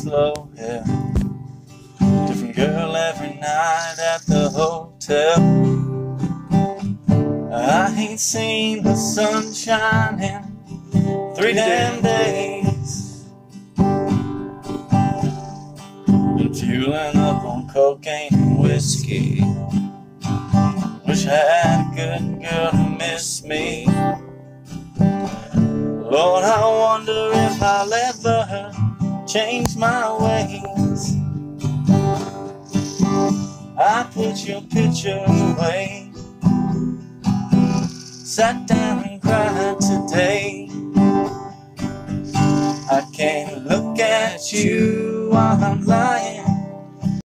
slow, yeah. Different girl every night at the hotel. I ain't seen the sunshine in 3 damn days. Been fueling up on cocaine and whiskey. Wish I had a good girl to miss me. Lord, I wonder if I'll ever change my ways. I put your picture away, sat down and cried today. I can't look at you while I'm lying